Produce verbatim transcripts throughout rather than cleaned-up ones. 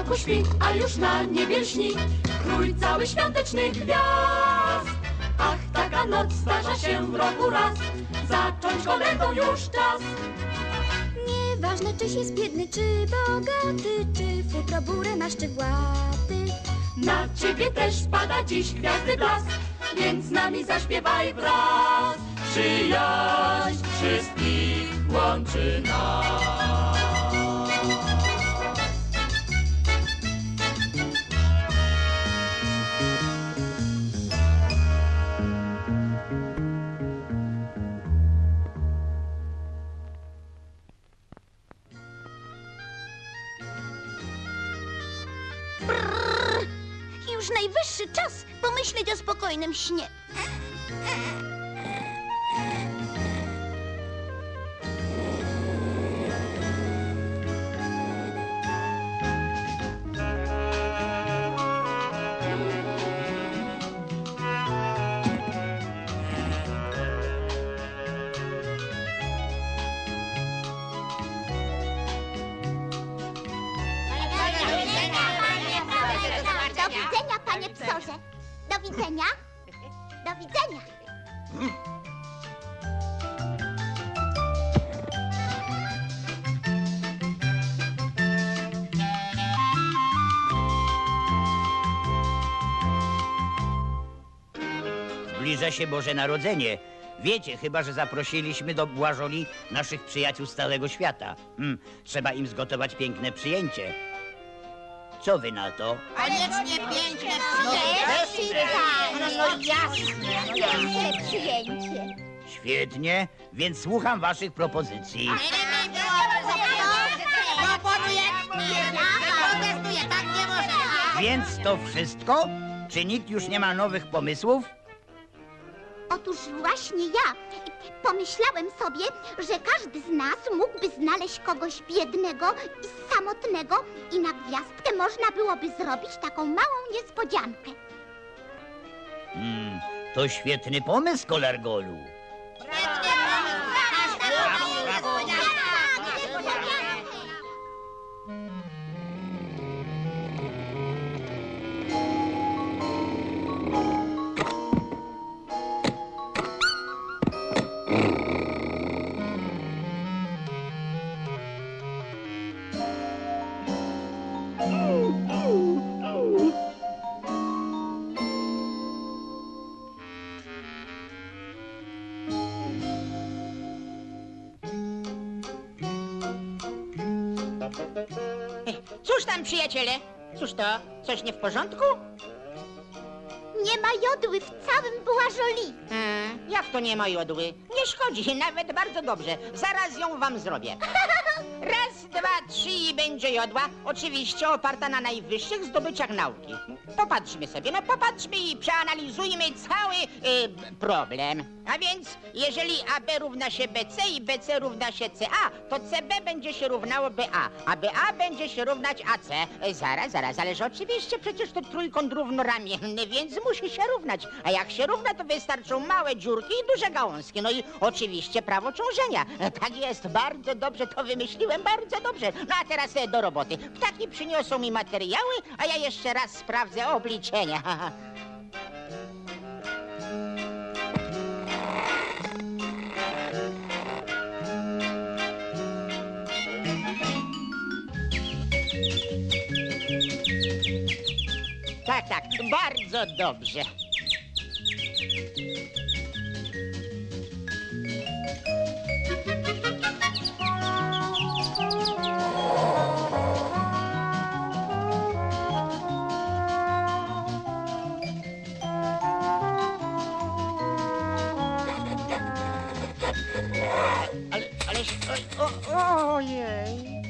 zamku śpi, a już na niebie lśni krój cały świątecznych gwiazd. Ach, taka noc zdarza się w roku raz, zacząć kolędą już czas. Nieważne, czyś jest biedny, czy bogaty, czy futro burę masz, czy właty. Na ciebie też pada dziś gwiazdy blask, więc z nami zaśpiewaj wraz. Przyjaźń wszystkich łączy nas. Brrr. Już najwyższy czas pomyśleć o spokojnym śnie. Do widzenia, panie psorze. Do widzenia. Do widzenia. Zbliża się Boże Narodzenie. Wiecie chyba, że zaprosiliśmy do Błażoli naszych przyjaciół z całego świata. Hmm, trzeba im zgotować piękne przyjęcie. Co wy na to? Koniecznie piękne przyjęcie. No jasne, piękne przyjęcie. Świetnie, więc słucham waszych propozycji. Protestuję, tak nie można. Więc to wszystko? Czy nikt już nie ma nowych pomysłów? Otóż właśnie ja pomyślałem sobie, że każdy z nas mógłby znaleźć kogoś biednego i samotnego i na gwiazdkę można byłoby zrobić taką małą niespodziankę. Hmm, to świetny pomysł, Kolargolu. Cóż tam, przyjaciele? Cóż to? Coś nie w porządku? Nie ma jodły w całym Błażoli. Hmm, jak to nie ma jodły? Nie szkodzi, nawet bardzo dobrze. Zaraz ją wam zrobię. Raz, dwa, trzy i będzie jodła. Oczywiście oparta na najwyższych zdobyczach nauki. Popatrzmy sobie, no popatrzmy i przeanalizujmy cały y, problem. A więc, jeżeli A B równa się B C i B C równa się C A, to C B będzie się równało B A, a B A będzie się równać A C. Y, zaraz, zaraz, ależ oczywiście przecież to trójkąt równoramienny, więc musi się równać. A jak się równa, to wystarczą małe dziurki i duże gałązki. No i oczywiście prawo ciążenia. Tak jest, bardzo dobrze to wymyśliłem, bardzo dobrze. No a teraz e, do roboty. Ptaki przyniosą mi materiały, a ja jeszcze raz sprawdzę obliczenia. Tak, tak, bardzo dobrze. Ale, ależ, o, o, ojej.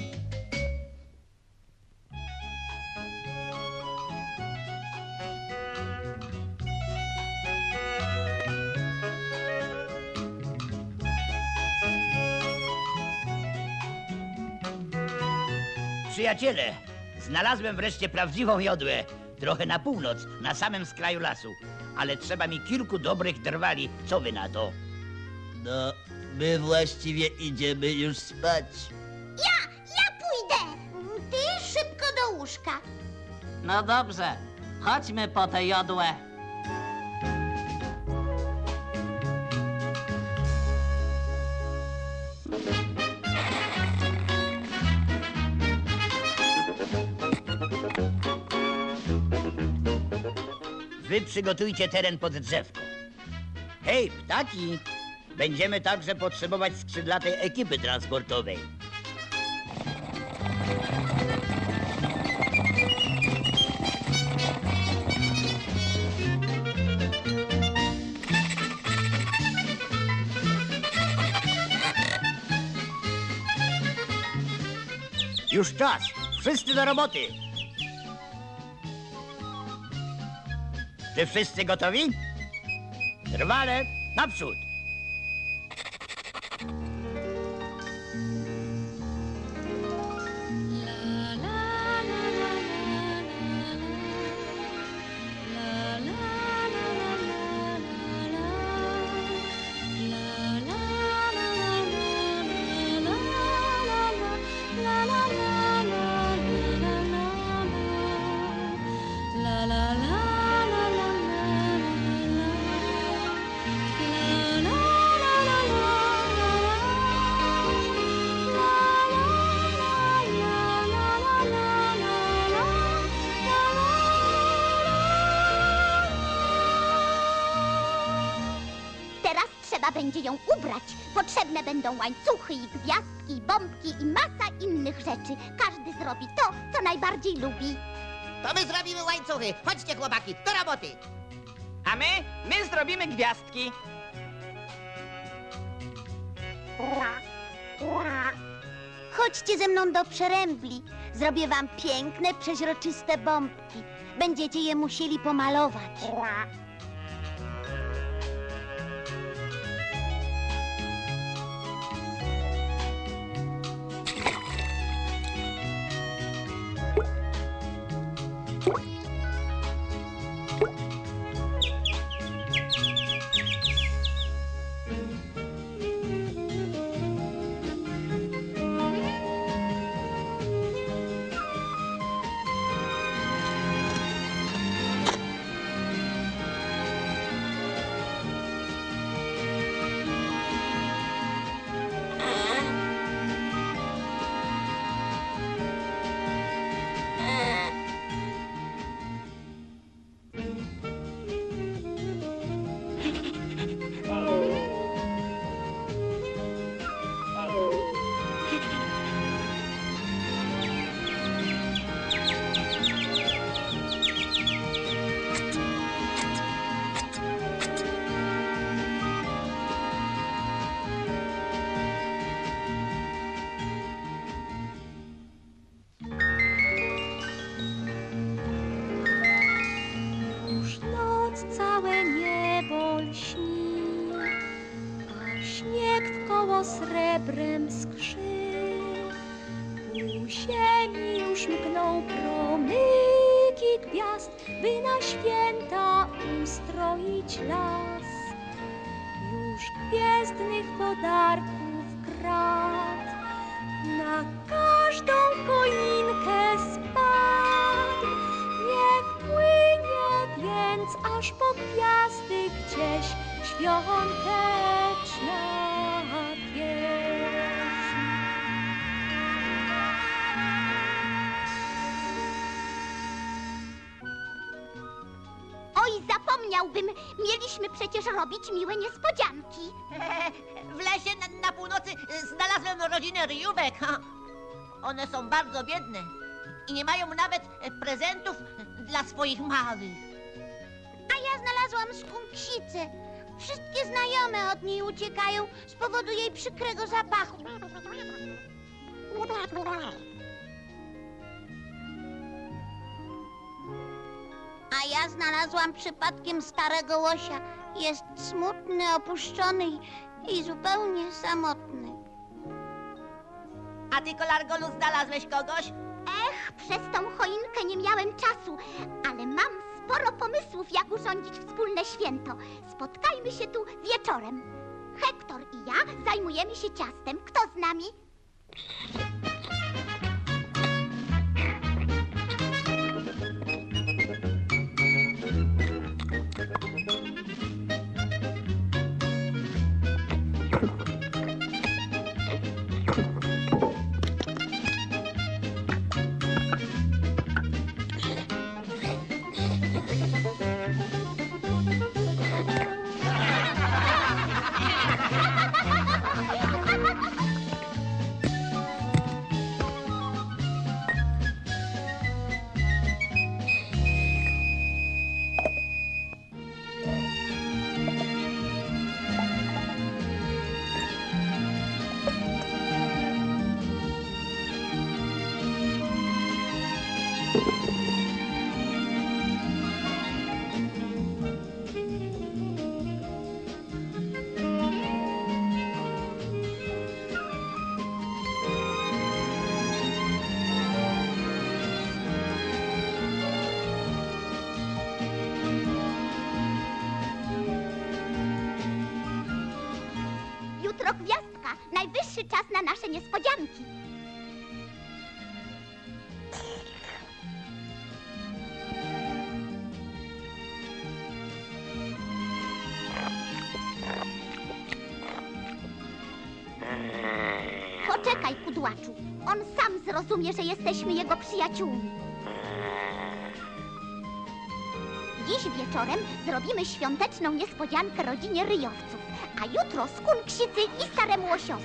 Przyjaciele, znalazłem wreszcie prawdziwą jodłę. Trochę na północ, na samym skraju lasu. Ale trzeba mi kilku dobrych drwali. Co wy na to? No, my właściwie idziemy już spać. Ja, ja pójdę. Ty szybko do łóżka. No dobrze, chodźmy po tę jodłę. Wy przygotujcie teren pod drzewko. Hej, ptaki! Będziemy także potrzebować skrzydlatej ekipy transportowej. Już czas! Wszyscy do roboty! Czy wszyscy gotowi? Trwale, naprzód! Teraz trzeba będzie ją ubrać. Potrzebne będą łańcuchy i gwiazdki, i bombki i masa innych rzeczy. Każdy zrobi to, co najbardziej lubi. To my zrobimy łańcuchy. Chodźcie, chłopaki, do roboty. A my? My zrobimy gwiazdki. Chodźcie ze mną do przerębli. Zrobię wam piękne, przeźroczyste bombki. Będziecie je musieli pomalować. Srebrem skrzy. Ku ziemi już mkną promyki gwiazd, by na święta ustroić las. Już gwiezdnych podarków grad na każdą choinkę spadł. Niech płynie więc aż po gwiazdy gdzieś świąteczna pieśń. Oj, zapomniałbym. Mieliśmy przecież robić miłe niespodzianki. W lesie na, na północy znalazłem rodzinę ryjówek. Ha. One są bardzo biedne i nie mają nawet prezentów dla swoich małych. A ja znalazłam skunksicę. Wszystkie znajome od niej uciekają z powodu jej przykrego zapachu. A ja znalazłam przypadkiem starego łosia. Jest smutny, opuszczony i, i zupełnie samotny. A ty, Kolargolu, znalazłeś kogoś? Ech, przez tą choinkę nie miałem czasu, ale mam sporo pomysłów, jak urządzić wspólne święto. Spotkajmy się tu wieczorem. Hektor i ja zajmujemy się ciastem. Kto z nami? Jutro gwiazdka. Najwyższy czas na nasze niespodzianki. Poczekaj, kudłaczu. On sam zrozumie, że jesteśmy jego przyjaciółmi. Dziś wieczorem zrobimy świąteczną niespodziankę rodzinie ryjowców, a jutro skunksicy i staremu łosiowi.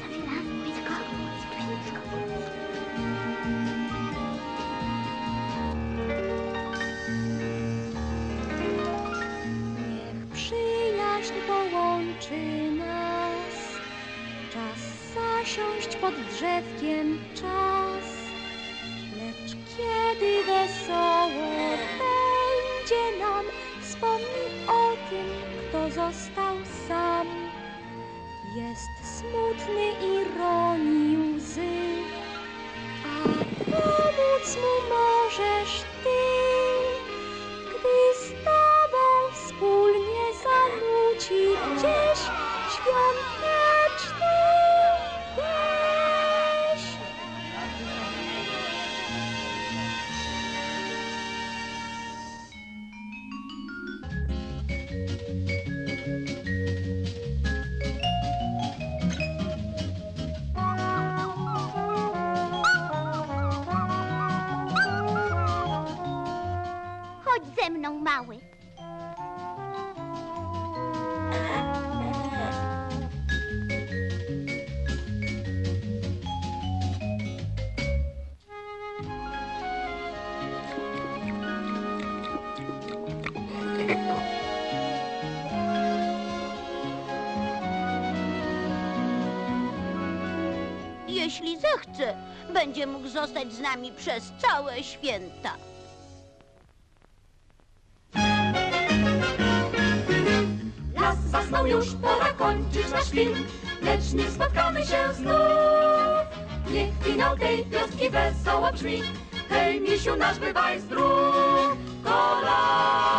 Niech przyjaźń połączy nas, czas zasiąść pod drzewkiem, czas. Lecz kiedy wesoło będzie nam, wspomnij o tym, kto został sam. Jest smutny i roni łzy, a pomóc mu możesz ty, gdy z tobą wspólnie zanuci gdzieś świąteczny pieśń. Chodź ze mną, mały. Jeśli zechce, będzie mógł zostać z nami przez całe święta. Las zasnął już, pora kończyć nasz film, lecz nie spotkamy się znów. Niech finał tej piosenki wesoło brzmi. Hej, misiu nasz, bywaj zdrów, kolana.